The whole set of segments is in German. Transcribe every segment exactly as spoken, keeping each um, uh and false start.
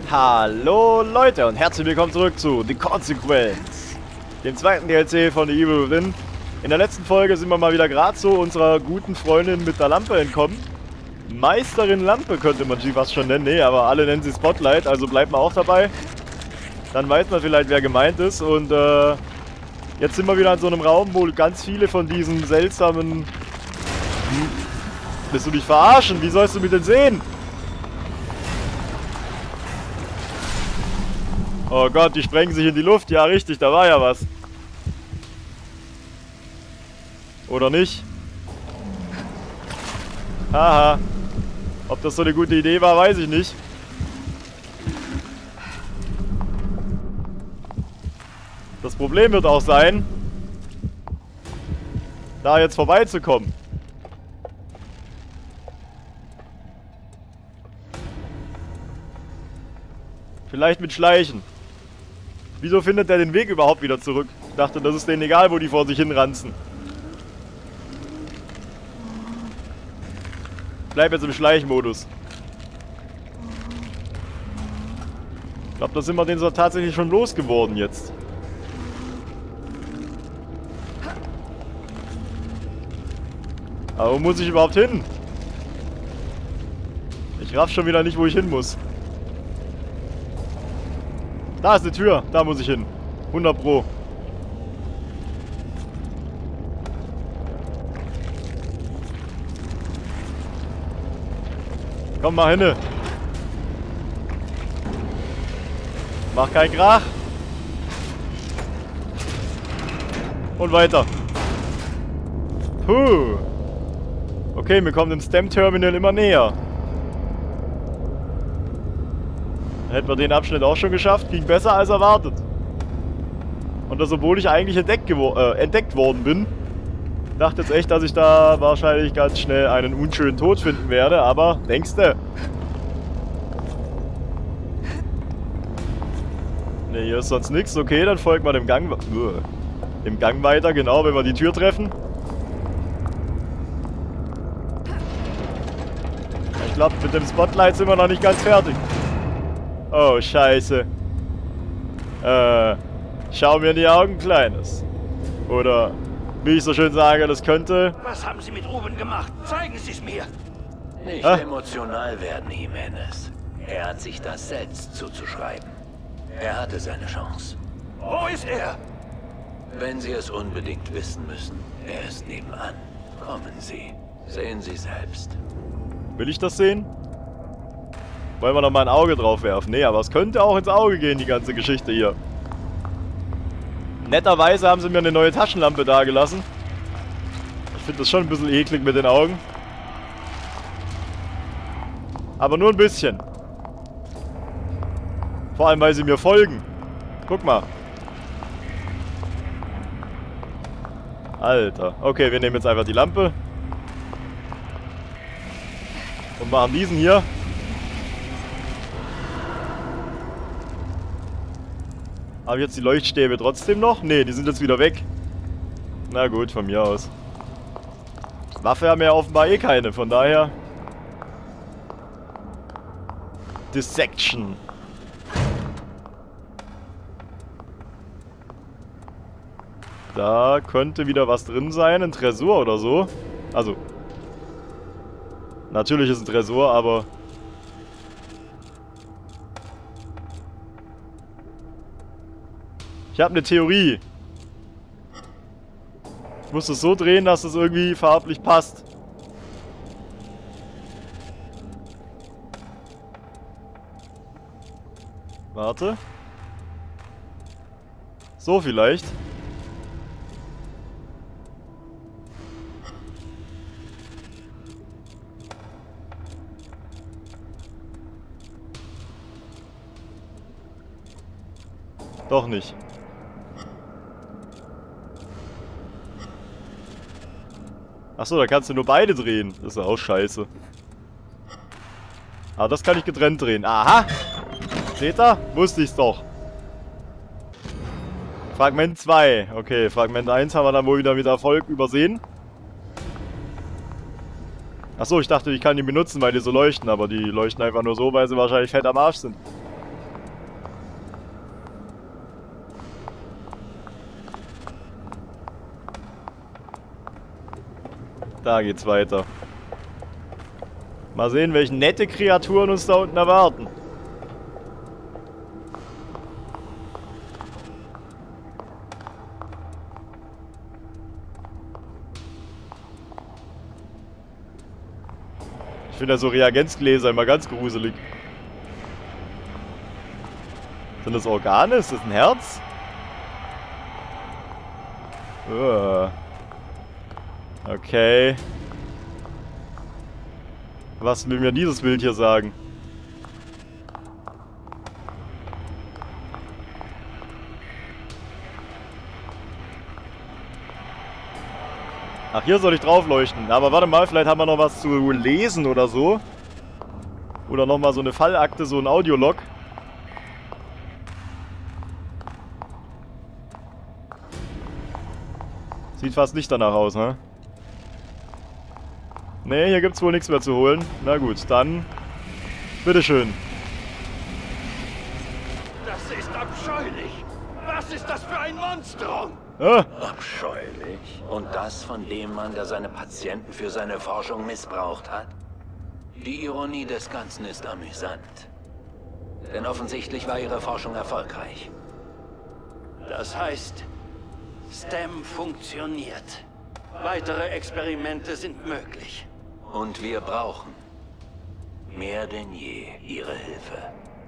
Hallo Leute und herzlich willkommen zurück zu The Consequence, dem zweiten D L C von The Evil Within. In der letzten Folge sind wir mal wieder gerade so unserer guten Freundin mit der Lampe entkommen. Meisterin Lampe könnte man sie fast schon nennen, nee, aber alle nennen sie Spotlight, also bleibt mal auch dabei. Dann weiß man vielleicht, wer gemeint ist und äh, jetzt sind wir wieder in so einem Raum, wo ganz viele von diesen seltsamen... Hm, willst du dich verarschen? Wie sollst du mich denn sehen? Oh Gott, die sprengen sich in die Luft. Ja, richtig, da war ja was. Oder nicht? Haha. Ob das so eine gute Idee war, weiß ich nicht. Das Problem wird auch sein, da jetzt vorbeizukommen. Vielleicht mit Schleichen. Wieso findet er den Weg überhaupt wieder zurück? Ich dachte, das ist denen egal, wo die vor sich hinranzen. Ich bleib jetzt im Schleichmodus. Ich glaube, da sind wir den so tatsächlich schon losgeworden jetzt. Aber wo muss ich überhaupt hin? Ich raff schon wieder nicht, wo ich hin muss. Da ist eine Tür, da muss ich hin. hundert Pro. Komm mal hin. Mach keinen Krach. Und weiter. Puh. Okay, wir kommen dem Stem-Terminal immer näher. Hätten wir den Abschnitt auch schon geschafft, ging besser als erwartet. Und das, obwohl ich eigentlich entdeckt, äh, entdeckt worden bin. Dachte jetzt echt, dass ich da wahrscheinlich ganz schnell einen unschönen Tod finden werde, aber denkste. Ne, hier ist sonst nichts. Okay, dann folgt man dem Gang, uh, dem Gang weiter, genau, wenn wir die Tür treffen. Ich glaube, mit dem Spotlight sind wir noch nicht ganz fertig. Oh, scheiße. Äh, schau mir in die Augen, Kleines. Oder, wie ich so schön sage, das könnte... Was haben Sie mit Ruben gemacht? Zeigen Sie es mir! Nicht ah? emotional werden, Jimenez. Er hat sich das selbst zuzuschreiben. Er hatte seine Chance. Wo ist er? Wenn Sie es unbedingt wissen müssen, er ist nebenan. Kommen Sie. Sehen Sie selbst. Will ich das sehen? Wollen wir noch mal ein Auge drauf werfen? Nee, aber es könnte auch ins Auge gehen, die ganze Geschichte hier. Netterweise haben sie mir eine neue Taschenlampe dagelassen. Ich finde das schon ein bisschen eklig mit den Augen. Aber nur ein bisschen. Vor allem, weil sie mir folgen. Guck mal. Alter. Okay, wir nehmen jetzt einfach die Lampe. Und machen diesen hier. Habe ich jetzt die Leuchtstäbe trotzdem noch? Ne, die sind jetzt wieder weg. Na gut, von mir aus. Waffe haben wir ja offenbar eh keine, von daher... Dissection. Da könnte wieder was drin sein, ein Tresor oder so. Also... Natürlich ist ein Tresor, aber... Ich habe eine Theorie. Ich muss es so drehen, dass es irgendwie farblich passt. Warte. So vielleicht. Doch nicht. Achso, da kannst du nur beide drehen. Das ist ja auch scheiße. Aber das kann ich getrennt drehen. Aha! Seht ihr? Wusste ich's doch. Fragment zwei. Okay, Fragment eins haben wir dann wohl wieder mit Erfolg übersehen. Achso, ich dachte, ich kann die benutzen, weil die so leuchten, aber die leuchten einfach nur so, weil sie wahrscheinlich fett am Arsch sind. Da geht's weiter. Mal sehen, welche nette Kreaturen uns da unten erwarten. Ich finde ja so Reagenzgläser immer ganz gruselig. Sind das Organe? Ist das ein Herz? Uh. Okay. Was will mir dieses Bild hier sagen? Ach, hier soll ich drauf leuchten. Aber warte mal, vielleicht haben wir noch was zu lesen oder so. Oder nochmal so eine Fallakte, so ein Audiolog. Sieht fast nicht danach aus, ne? Ne, hier gibt's wohl nichts mehr zu holen. Na gut, dann bitteschön. Das ist abscheulich. Was ist das für ein Monstrum? Ah. Abscheulich. Und das von dem Mann, der seine Patienten für seine Forschung missbraucht hat? Die Ironie des Ganzen ist amüsant. Denn offensichtlich war ihre Forschung erfolgreich. Das heißt, STEM funktioniert. Weitere Experimente sind möglich. Und wir brauchen mehr denn je Ihre Hilfe.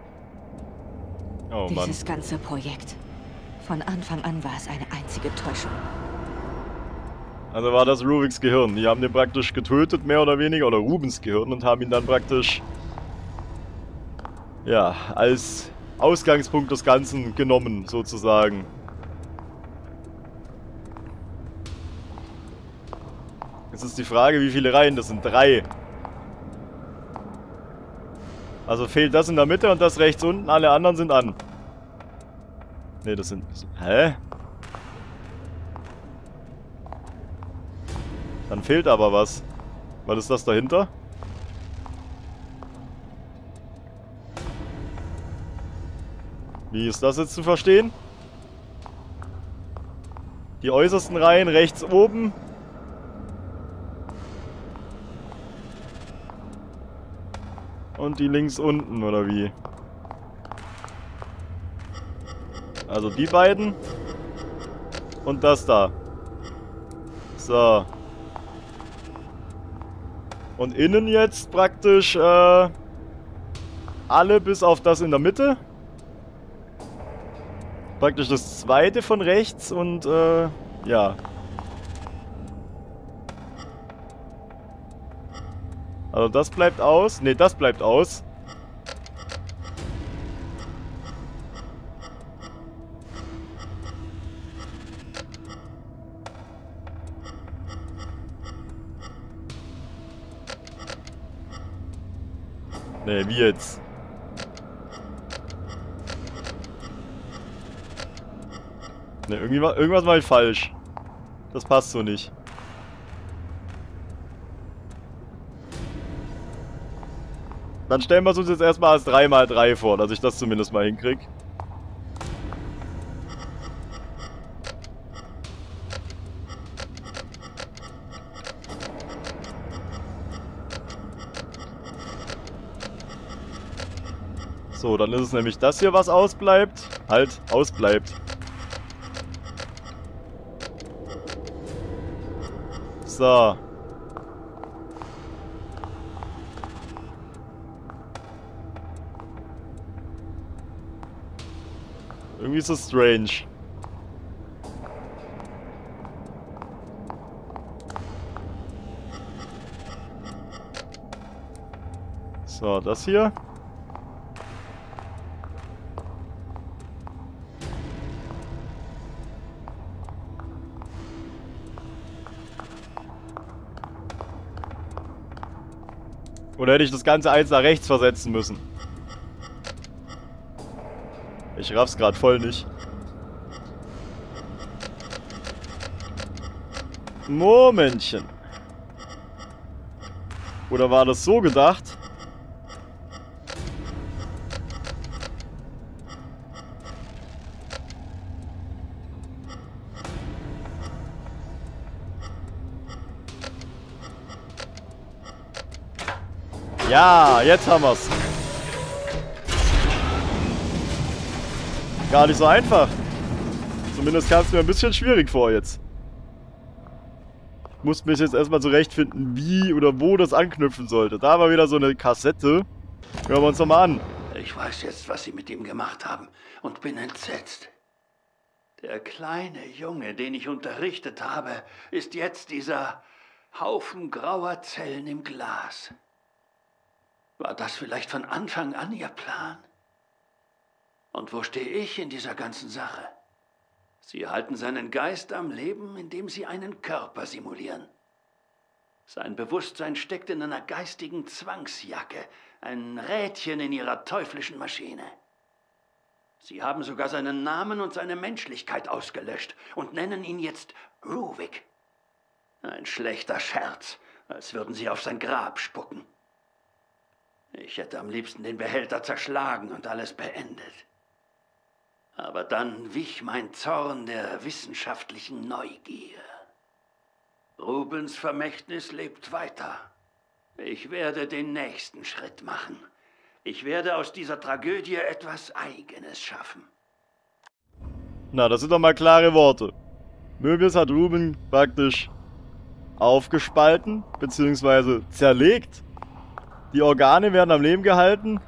Oh Mann. Dieses ganze Projekt. Von Anfang an war es eine einzige Täuschung. Also war das Rubiks Gehirn. Die haben den praktisch getötet, mehr oder weniger, oder Rubens Gehirn, und haben ihn dann praktisch, ja, als Ausgangspunkt des Ganzen genommen, sozusagen. Jetzt ist die Frage, wie viele Reihen? Das sind drei. Also fehlt das in der Mitte und das rechts unten, alle anderen sind an. Ne, das sind... Hä? Dann fehlt aber was. Was ist das dahinter? Wie ist das jetzt zu verstehen? Die äußersten Reihen rechts oben. Und die links unten, oder wie? Also die beiden. Und das da. So. Und innen jetzt praktisch äh, alle bis auf das in der Mitte. Praktisch das zweite von rechts und äh, ja. Also das bleibt aus. Ne, das bleibt aus. Ne, wie jetzt? Ne, irgendwie, irgendwas mache ich falsch. Das passt so nicht. Dann stellen wir es uns jetzt erstmal als drei mal drei vor, dass ich das zumindest mal hinkriege. So, dann ist es nämlich das hier, was ausbleibt. Halt, ausbleibt. So. Irgendwie ist das strange. So, das hier. Oder hätte ich das Ganze eins nach rechts versetzen müssen? Ich raff's gerade voll nicht. Momentchen. Oder war das so gedacht? Ja, jetzt haben wir's. Gar nicht so einfach. Zumindest kam es mir ein bisschen schwierig vor jetzt. Ich musste mich jetzt erstmal zurechtfinden, wie oder wo das anknüpfen sollte. Da war wieder so eine Kassette. Hören wir uns nochmal an. Ich weiß jetzt, was Sie mit ihm gemacht haben und bin entsetzt. Der kleine Junge, den ich unterrichtet habe, ist jetzt dieser Haufen grauer Zellen im Glas. War das vielleicht von Anfang an Ihr Plan? Und wo stehe ich in dieser ganzen Sache? Sie halten seinen Geist am Leben, indem Sie einen Körper simulieren. Sein Bewusstsein steckt in einer geistigen Zwangsjacke, ein Rädchen in Ihrer teuflischen Maschine. Sie haben sogar seinen Namen und seine Menschlichkeit ausgelöscht und nennen ihn jetzt Ruvik. Ein schlechter Scherz, als würden Sie auf sein Grab spucken. Ich hätte am liebsten den Behälter zerschlagen und alles beendet. Aber dann wich mein Zorn der wissenschaftlichen Neugier. Rubens Vermächtnis lebt weiter. Ich werde den nächsten Schritt machen. Ich werde aus dieser Tragödie etwas Eigenes schaffen. Na, das sind doch mal klare Worte. Möbius hat Ruben praktisch aufgespalten, beziehungsweise zerlegt. Die Organe werden am Leben gehalten.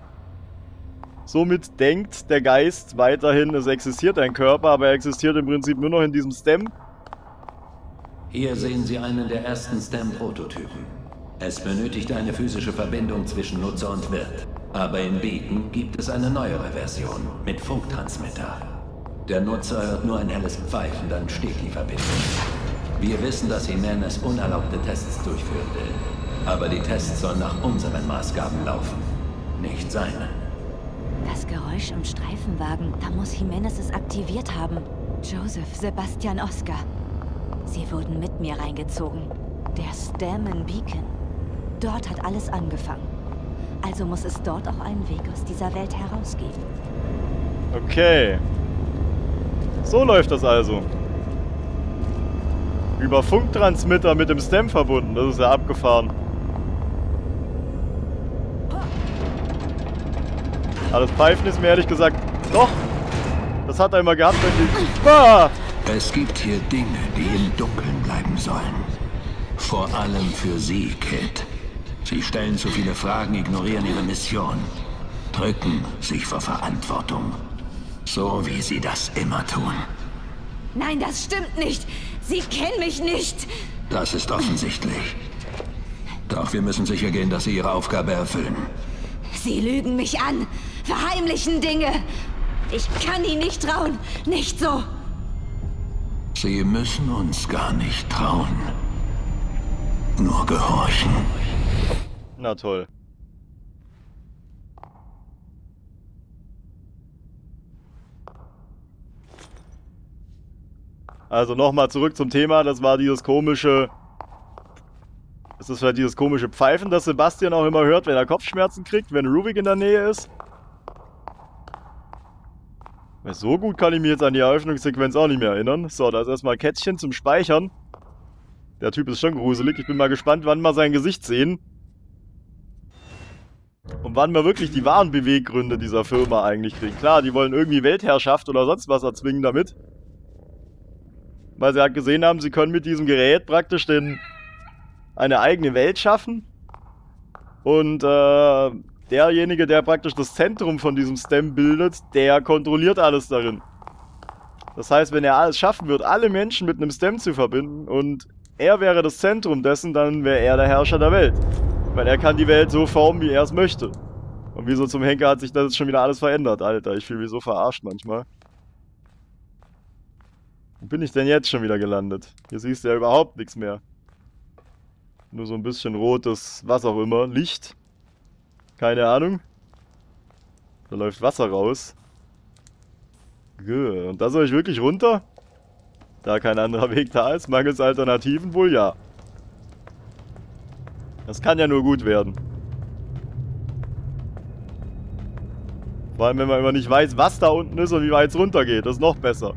Somit denkt der Geist weiterhin, es existiert ein Körper, aber er existiert im Prinzip nur noch in diesem Stem. Hier sehen Sie einen der ersten Stem-Prototypen. Es benötigt eine physische Verbindung zwischen Nutzer und Wirt. Aber in Beacon gibt es eine neuere Version mit Funktransmitter. Der Nutzer hört nur ein helles Pfeifen, dann steht die Verbindung. Wir wissen, dass Jimenez unerlaubte Tests durchführen will. Aber die Tests sollen nach unseren Maßgaben laufen, nicht seinen. Das Geräusch im Streifenwagen, da muss Jimenez es aktiviert haben. Joseph, Sebastian, Oscar. Sie wurden mit mir reingezogen. Der Stem in Beacon. Dort hat alles angefangen. Also muss es dort auch einen Weg aus dieser Welt herausgeben. Okay. So läuft das also. Über Funktransmitter mit dem Stem verbunden. Das ist ja abgefahren. Aber das Pfeifen ist mir ehrlich gesagt... Doch! Das hat er immer gehabt, wenn die... Ah! Es gibt hier Dinge, die im Dunkeln bleiben sollen. Vor allem für Sie, Kid. Sie stellen zu viele Fragen, ignorieren Ihre Mission. Drücken sich vor Verantwortung. So wie Sie das immer tun. Nein, das stimmt nicht! Sie kennen mich nicht! Das ist offensichtlich. Doch wir müssen sicher gehen, dass Sie Ihre Aufgabe erfüllen. Sie lügen mich an! Verheimlichen Dinge! Ich kann Ihnen nicht trauen! Nicht so! Sie müssen uns gar nicht trauen. Nur gehorchen. Na toll. Also nochmal zurück zum Thema. Das war dieses komische... Das ist halt dieses komische Pfeifen, das Sebastian auch immer hört, wenn er Kopfschmerzen kriegt, wenn Ruvik in der Nähe ist. So gut kann ich mich jetzt an die Eröffnungssequenz auch nicht mehr erinnern. So, da ist erstmal ein Kätzchen zum Speichern. Der Typ ist schon gruselig. Ich bin mal gespannt, wann wir sein Gesicht sehen. Und wann wir wirklich die wahren Beweggründe dieser Firma eigentlich kriegen. Klar, die wollen irgendwie Weltherrschaft oder sonst was erzwingen damit. Weil sie halt gesehen haben, sie können mit diesem Gerät praktisch den, eine eigene Welt schaffen. Und äh, derjenige, der praktisch das Zentrum von diesem Stem bildet, der kontrolliert alles darin. Das heißt, wenn er alles schaffen wird, alle Menschen mit einem Stem zu verbinden und er wäre das Zentrum dessen, dann wäre er der Herrscher der Welt. Weil er kann die Welt so formen, wie er es möchte. Und wieso zum Henker hat sich das jetzt schon wieder alles verändert, Alter? Ich fühle mich so verarscht manchmal. Wo bin ich denn jetzt schon wieder gelandet? Hier siehst du ja überhaupt nichts mehr. Nur so ein bisschen rotes, was auch immer, Licht. Keine Ahnung. Da läuft Wasser raus. Gut. Und da soll ich wirklich runter? Da kein anderer Weg da ist, mangels Alternativen wohl ja. Das kann ja nur gut werden. Vor allem, wenn man immer nicht weiß, was da unten ist und wie weit es runter geht. Das ist noch besser.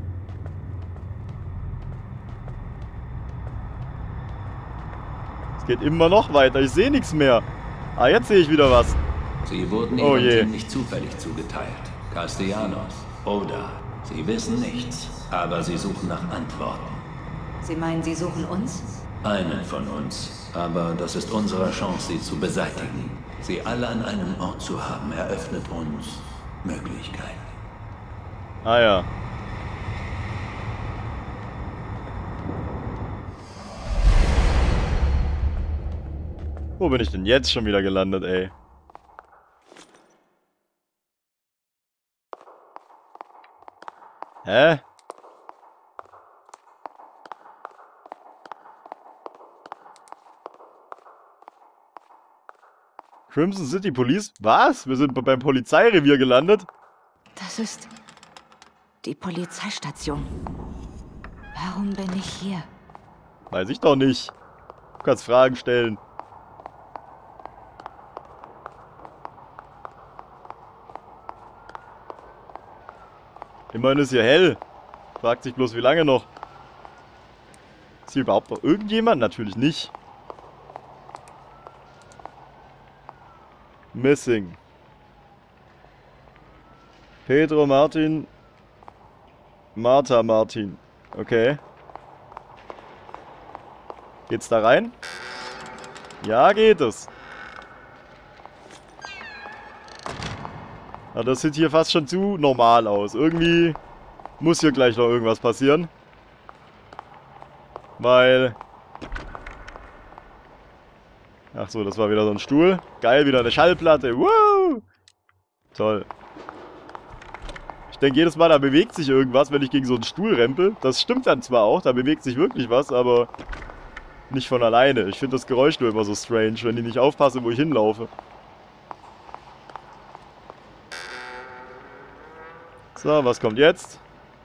Es Geht immer noch weiter. Ich sehe nichts mehr. Ah, jetzt sehe ich wieder was. Sie wurden Oh ihrem je. Team nicht zufällig zugeteilt. Castellanos, Oda. Sie wissen nichts, aber sie suchen nach Antworten. Sie meinen, Sie suchen uns? Einen von uns. Aber das ist unsere Chance, sie zu beseitigen. Sie alle an einem Ort zu haben, eröffnet uns Möglichkeiten. Ah ja. Wo bin ich denn jetzt schon wieder gelandet, ey? Hä? Crimson City Police? Was? Wir sind beim Polizeirevier gelandet? Das ist die Polizeistation. Warum bin ich hier? Weiß ich doch nicht. Du kannst Fragen stellen. Immerhin ist hier hell. Fragt sich bloß, wie lange noch. Ist hier überhaupt noch irgendjemand? Natürlich nicht. Missing. Pedro Martin. Martha Martin. Okay. Geht's da rein? Ja, geht es. Ja, das sieht hier fast schon zu normal aus. Irgendwie muss hier gleich noch irgendwas passieren. Weil... Ach so, das war wieder so ein Stuhl. Geil, wieder eine Schallplatte. Woo! Toll. Ich denke jedes Mal, da bewegt sich irgendwas, wenn ich gegen so einen Stuhl rempel. Das stimmt dann zwar auch, da bewegt sich wirklich was, aber nicht von alleine. Ich finde das Geräusch nur immer so strange, wenn ich nicht aufpasse, wo ich hinlaufe. So, was kommt jetzt?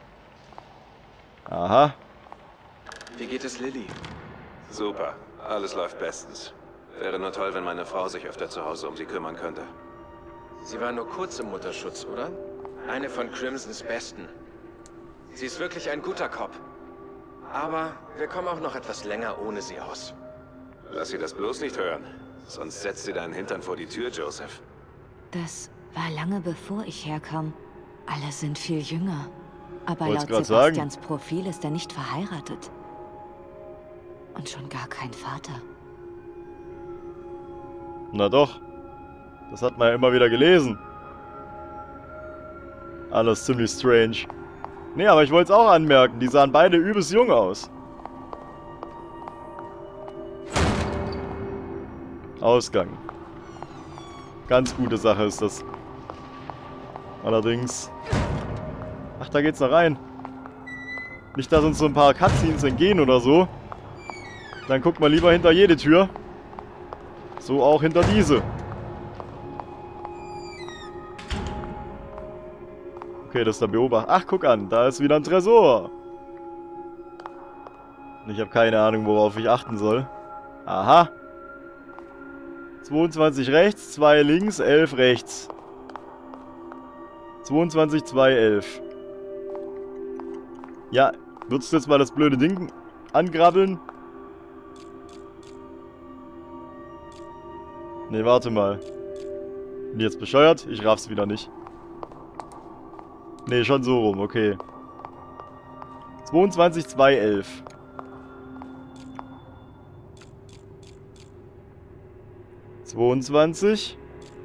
Aha. Wie geht es Lilly? Super, alles läuft bestens. Wäre nur toll, wenn meine Frau sich öfter zu Hause um sie kümmern könnte. Sie war nur kurz im Mutterschutz, oder? Eine von Crimsons Besten. Sie ist wirklich ein guter Cop. Aber wir kommen auch noch etwas länger ohne sie aus. Lass sie das bloß nicht hören. Sonst setzt sie deinen Hintern vor die Tür, Joseph. Das war lange bevor ich herkam. Alle sind viel jünger. Aber Wollt's laut grad Sebastians sagen. Profil ist er nicht verheiratet. Und schon gar kein Vater. Na doch. Das hat man ja immer wieder gelesen. Alles ziemlich strange. Nee, aber ich wollte es auch anmerken. Die sahen beide übelst jung aus. Ausgang. Ganz gute Sache ist das. Allerdings... Ach, da geht's noch rein. Nicht, dass uns so ein paar Cutscenes entgehen oder so. Dann guckt man lieber hinter jede Tür. So auch hinter diese. Okay, das ist der Beobachter. Ach, guck an, da ist wieder ein Tresor. Ich habe keine Ahnung, worauf ich achten soll. Aha. zweiundzwanzig rechts, zwei links, elf rechts. zweiundzwanzig, zwei, elf. Ja, würdest du jetzt mal das blöde Ding angrabbeln? Ne, warte mal. Bin jetzt bescheuert? Ich raff's wieder nicht. Ne, schon so rum, okay. zweiundzwanzig, zwei, elf. zweiundzwanzig.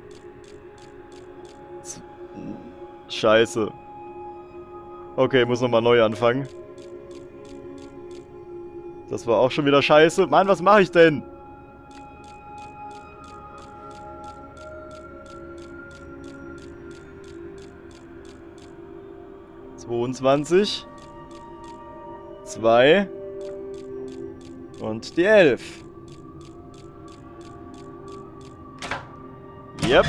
Z Scheiße. Okay, muss nochmal neu anfangen. Das war auch schon wieder scheiße. Mann, was mache ich denn? zweiundzwanzig. zwei. Und die elf. Yep.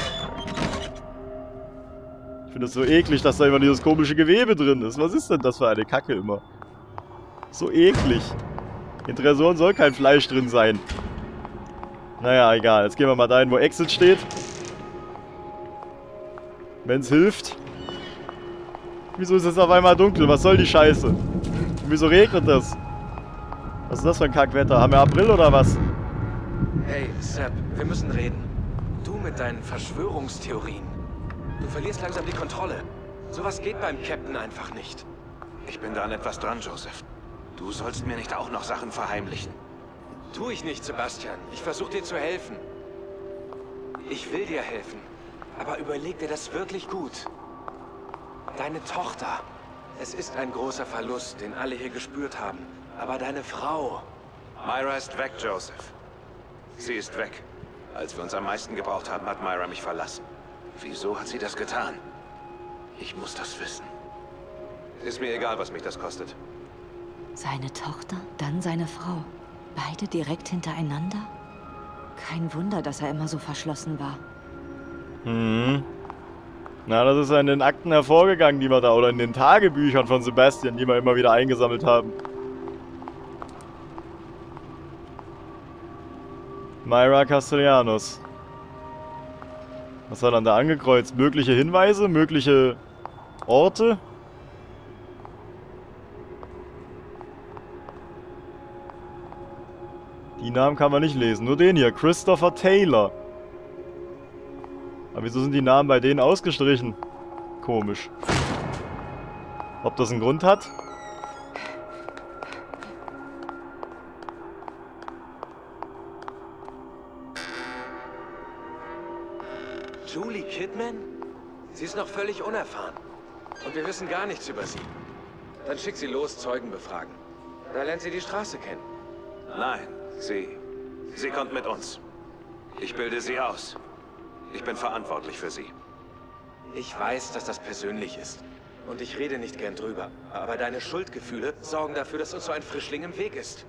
Ich finde es so eklig, dass da immer dieses komische Gewebe drin ist. Was ist denn das für eine Kacke immer? So eklig. In Tresoren soll kein Fleisch drin sein. Naja, egal. Jetzt gehen wir mal dahin, wo Exit steht. Wenn's hilft. Wieso ist es auf einmal dunkel? Was soll die Scheiße? Und wieso regnet das? Was ist das für ein Kackwetter? Haben wir April oder was? Seb, wir müssen reden. Du mit deinen Verschwörungstheorien. Du verlierst langsam die Kontrolle. Sowas geht beim Captain einfach nicht. Ich bin da an etwas dran, Joseph. Du sollst mir nicht auch noch Sachen verheimlichen. Tu ich nicht, Sebastian. Ich versuche dir zu helfen. Ich will dir helfen. Aber überleg dir das wirklich gut. Deine Tochter. Es ist ein großer Verlust, den alle hier gespürt haben. Aber deine Frau... Myra ist weg, Joseph. Sie ist weg. Als wir uns am meisten gebraucht haben, hat Myra mich verlassen. Wieso hat sie das getan? Ich muss das wissen. Ist mir egal, was mich das kostet. Seine Tochter, dann seine Frau. Beide direkt hintereinander? Kein Wunder, dass er immer so verschlossen war. Hm. Na, das ist ja in den Akten hervorgegangen, die wir da, oder in den Tagebüchern von Sebastian, die wir immer wieder eingesammelt haben. Myra Castellanos. Was war dann da angekreuzt? Mögliche Hinweise? Mögliche Orte? Die Namen kann man nicht lesen. Nur den hier. Christopher Taylor. Aber wieso sind die Namen bei denen ausgestrichen? Komisch. Ob das einen Grund hat? Julie Kidman? Sie ist noch völlig unerfahren. Und wir wissen gar nichts über sie. Dann schick sie los, Zeugen befragen. Da lernt sie die Straße kennen. Nein, sie... Sie kommt mit uns. Ich bilde sie aus. Ich bin verantwortlich für sie. Ich weiß, dass das persönlich ist. Und ich rede nicht gern drüber. Aber deine Schuldgefühle sorgen dafür, dass uns so ein Frischling im Weg ist.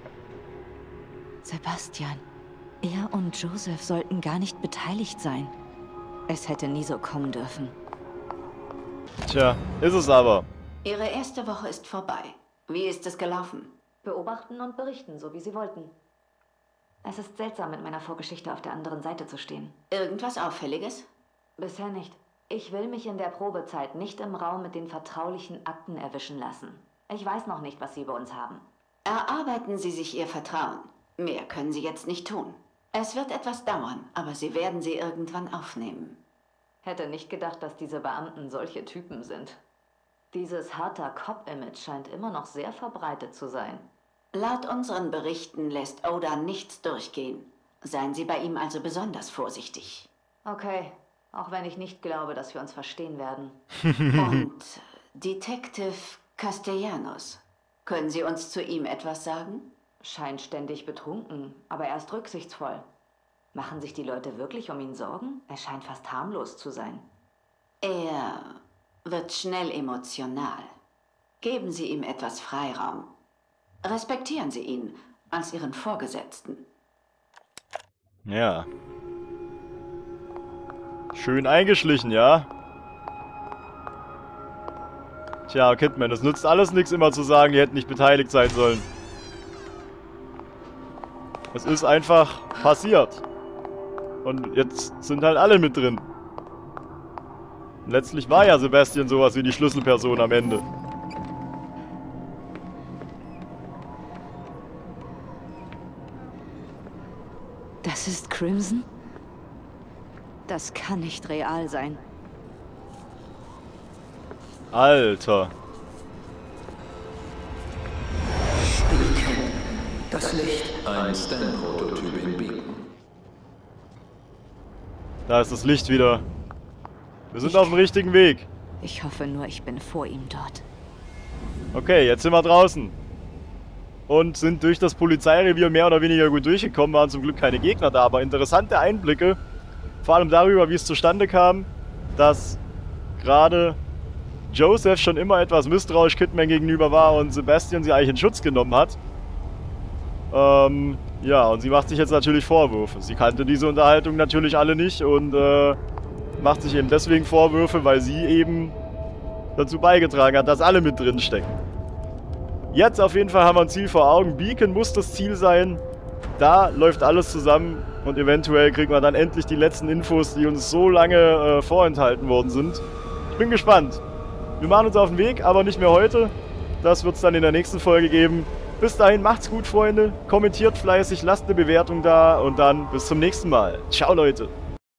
Sebastian, er und Joseph sollten gar nicht beteiligt sein. Es hätte nie so kommen dürfen. Tja, ist es aber. Ihre erste Woche ist vorbei. Wie ist es gelaufen? Beobachten und berichten, so wie Sie wollten. Es ist seltsam, mit meiner Vorgeschichte auf der anderen Seite zu stehen. Irgendwas Auffälliges? Bisher nicht. Ich will mich in der Probezeit nicht im Raum mit den vertraulichen Akten erwischen lassen. Ich weiß noch nicht, was Sie über uns haben. Erarbeiten Sie sich Ihr Vertrauen. Mehr können Sie jetzt nicht tun. Es wird etwas dauern, aber Sie werden sie irgendwann aufnehmen. Hätte nicht gedacht, dass diese Beamten solche Typen sind. Dieses harter Cop-Image scheint immer noch sehr verbreitet zu sein. Laut unseren Berichten lässt Oda nichts durchgehen. Seien Sie bei ihm also besonders vorsichtig. Okay, auch wenn ich nicht glaube, dass wir uns verstehen werden. Und Detective Castellanos, können Sie uns zu ihm etwas sagen? Scheint ständig betrunken, aber er ist rücksichtsvoll. Machen sich die Leute wirklich um ihn Sorgen? Er scheint fast harmlos zu sein. Er wird schnell emotional. Geben Sie ihm etwas Freiraum. Respektieren Sie ihn als Ihren Vorgesetzten. Ja. Schön eingeschlichen, ja? Tja, Kidman, es nützt alles nichts, immer zu sagen, die hätten nicht beteiligt sein sollen. Es ist einfach passiert. Und jetzt sind halt alle mit drin. Und letztlich war ja Sebastian sowas wie die Schlüsselperson am Ende. Das ist Crimson? Das kann nicht real sein. Alter. Das Licht. Ein Stan-Prototyp in Beacon. Da ist das Licht wieder. Wir sind auf dem richtigen Weg. Ich hoffe nur, ich bin vor ihm dort. Okay, jetzt sind wir draußen. Und sind durch das Polizeirevier mehr oder weniger gut durchgekommen. Waren zum Glück keine Gegner da, aber interessante Einblicke. Vor allem darüber, wie es zustande kam, dass gerade Joseph schon immer etwas misstrauisch Kidman gegenüber war und Sebastian sie eigentlich in Schutz genommen hat. Ähm, ja, und sie macht sich jetzt natürlich Vorwürfe. Sie kannte diese Unterhaltung natürlich alle nicht und äh, macht sich eben deswegen Vorwürfe, weil sie eben dazu beigetragen hat, dass alle mit drin stecken. Jetzt auf jeden Fall haben wir ein Ziel vor Augen. Beacon muss das Ziel sein. Da läuft alles zusammen und eventuell kriegen wir dann endlich die letzten Infos, die uns so lange äh, vorenthalten worden sind. Ich bin gespannt. Wir machen uns auf den Weg, aber nicht mehr heute. Das wird es dann in der nächsten Folge geben. Bis dahin, macht's gut, Freunde. Kommentiert fleißig, lasst eine Bewertung da und dann bis zum nächsten Mal. Ciao, Leute.